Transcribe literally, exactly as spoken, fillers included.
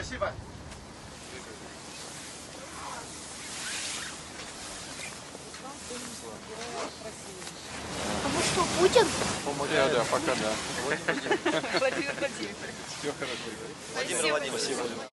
Спасибо. А мы что, будем? Да, да, пока да. Владимир Владимирович. Все хорошо. Владимир Владимирович.